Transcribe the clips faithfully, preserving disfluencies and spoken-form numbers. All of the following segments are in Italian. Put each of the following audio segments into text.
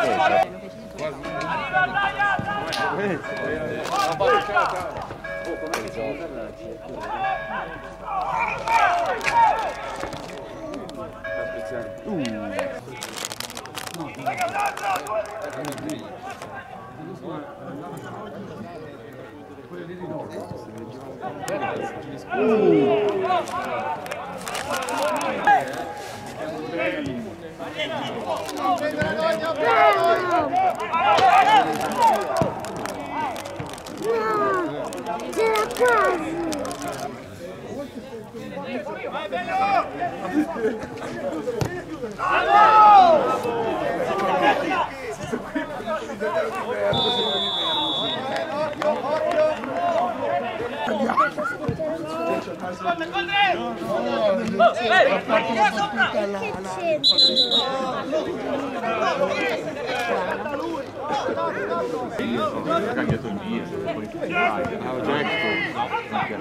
C'era quasi! Ho cambiato il viso, poi tu fai. Avevo già detto.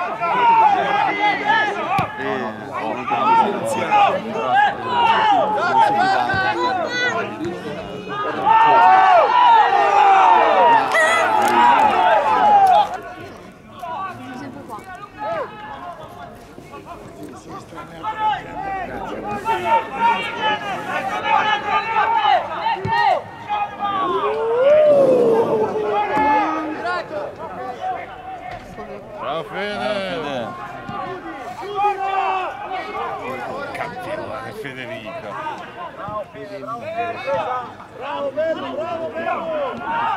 Ciao Fede! Cattivone Federico! Bravo, bravo, bravo, bravo!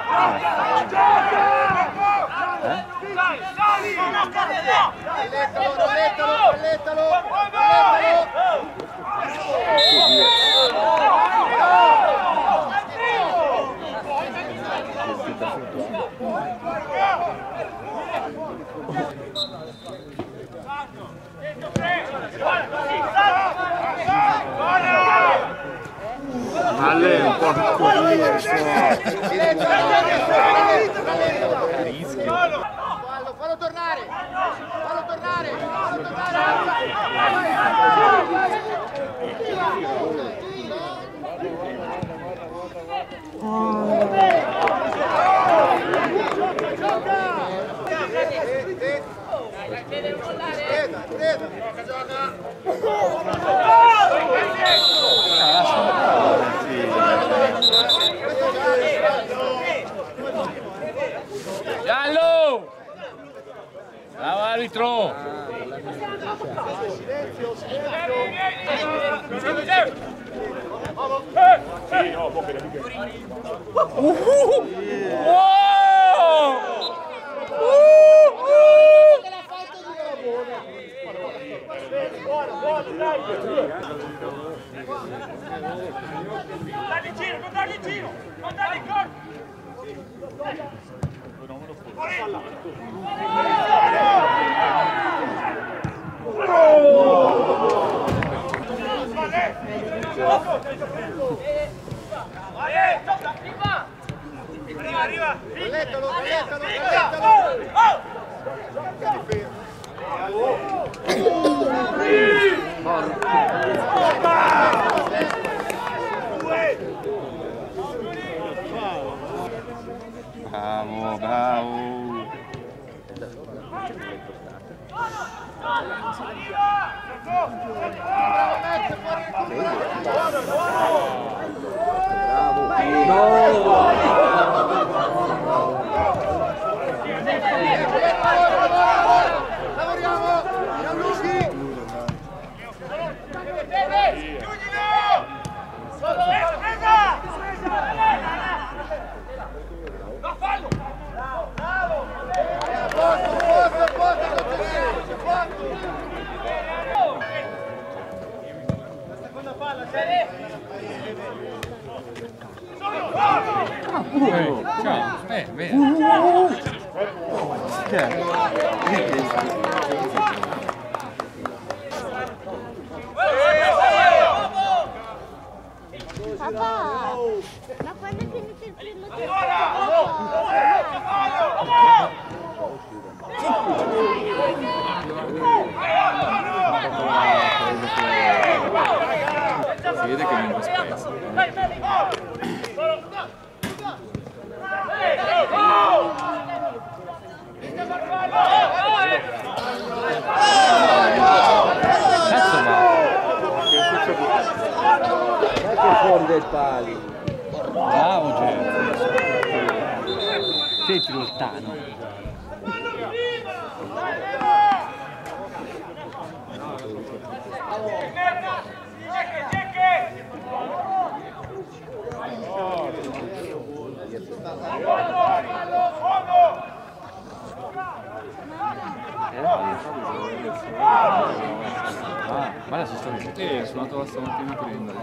Dai, dai! Lettalo, lettalo, lettalo! Alle un po' rischio. Fallo, fallo tornare! Fallo tornare! Fallo Giallo! Bravo arbitro! Sì, no, poche da non dargli giro, non dargli giro, non dargli corpo! Arriva, arriva! Lettalo, lettalo, lettalo! Bravo, bravo. Lavoriamo! Gianluigi! No, fallo! Bravo, bravo! Posto, posto, posto, posto! La seconda palla, c'è! Eh, ciao! Eh, bene! Papà, ma quando è finito il primo tempo? Si vede che non lo spezza. Cazzo va? Anche fuori dai pali. Bravo Gerard. Senti lontano. Ah, ma la si sta dicendo. Eh, sono andato la stamattina a prendere.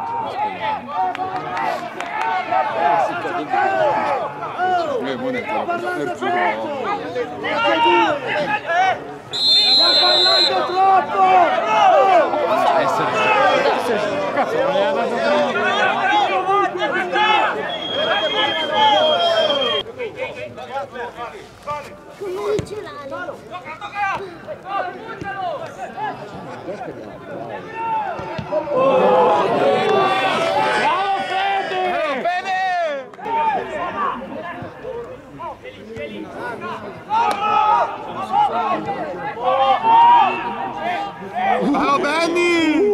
Eh, buon è per parlando troppo! Cazzo, non gli ha dato Come dice l'Ali. Ciao Benny!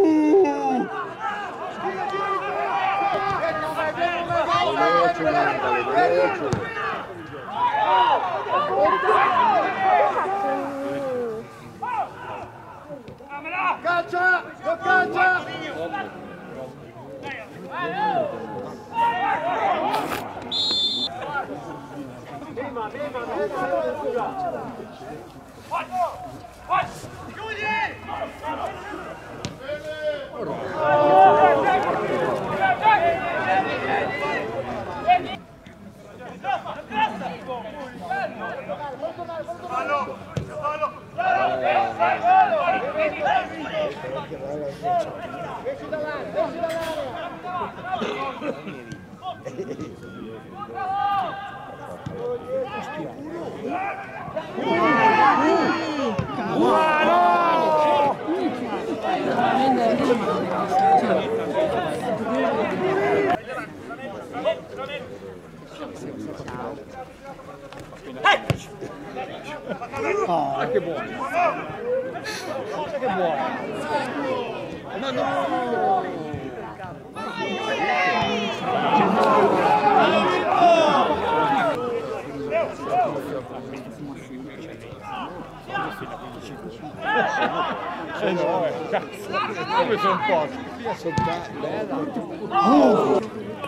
Caccia! Lo caccia! Prima, prima, esci davanti, esci Ah, che buono! Che buono! Ma no! Eh no, eh, cazzo, come sono pochi? Io sono già bella. Oh!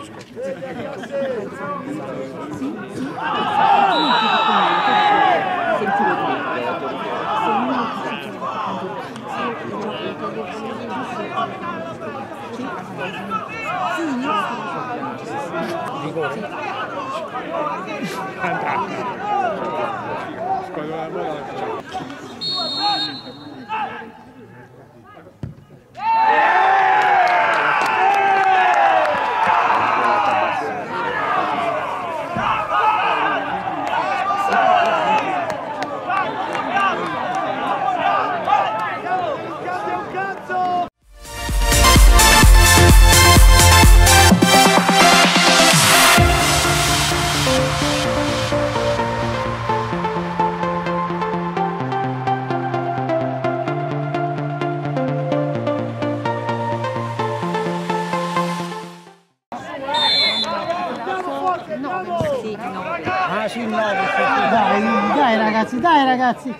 Ah sì, no, dai, dai ragazzi, dai ragazzi.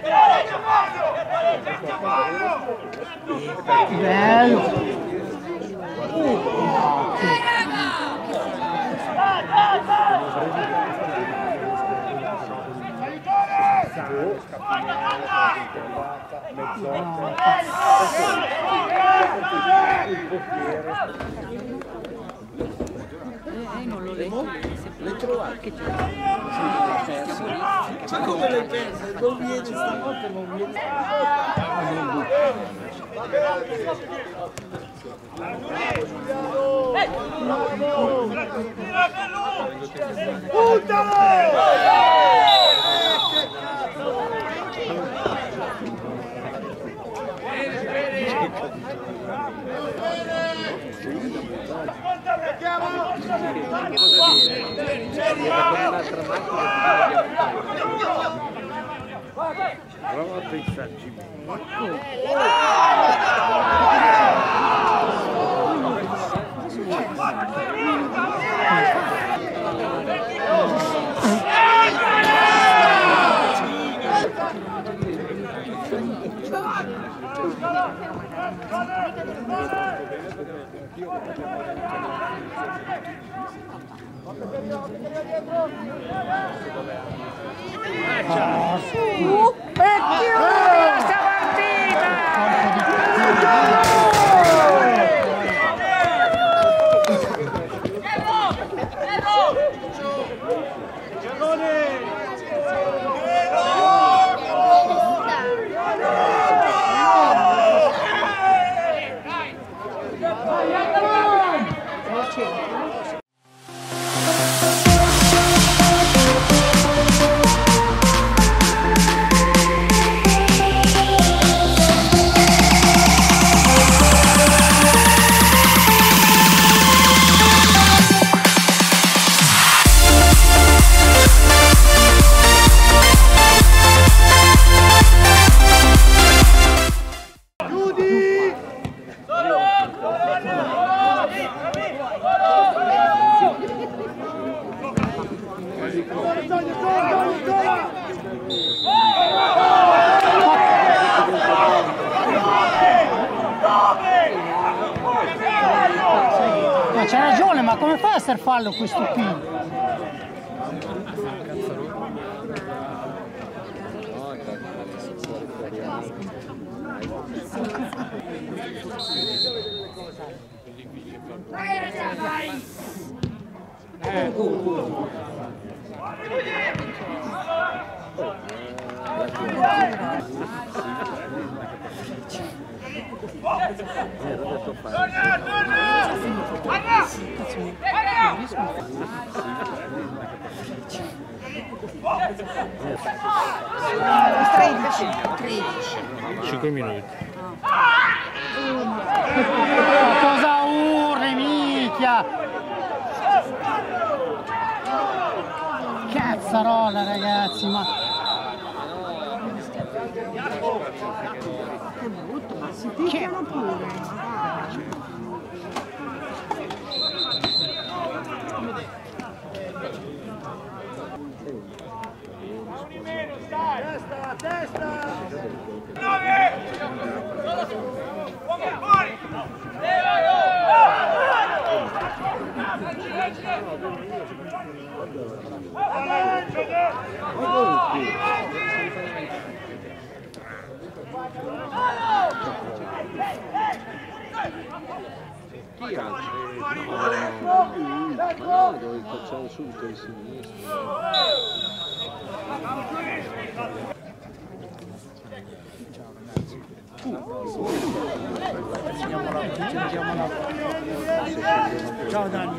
Bello. Eh, non lo leggo, L'hai trovato? che c'è? Sì, Ma come l'hai perso? Non viene stavolta, non viene. Andiamo! Prova a pensarci. C'ha ragione, ma come fa a essere fallo questo qui? tredici, tredici. cinque minuti. Ma cosa urli, minchia? Cazzarola, ragazzi, ma... Che brutto, ma si picchiano pure. Testa, testa! Chi ha? No, dove facciamo subito il sinistro. Ciao Dani.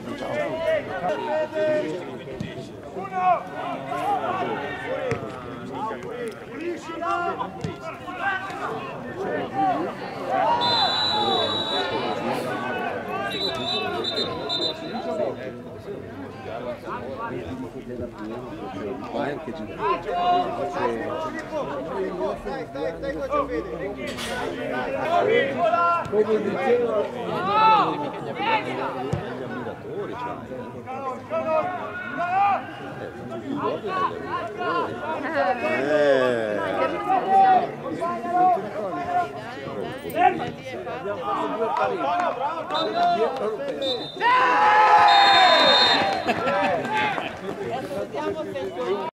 Ma anche giù. Dai, dai, dai, faccio vedere. Come dicevo, gli ammiratori, Bravo, bravo!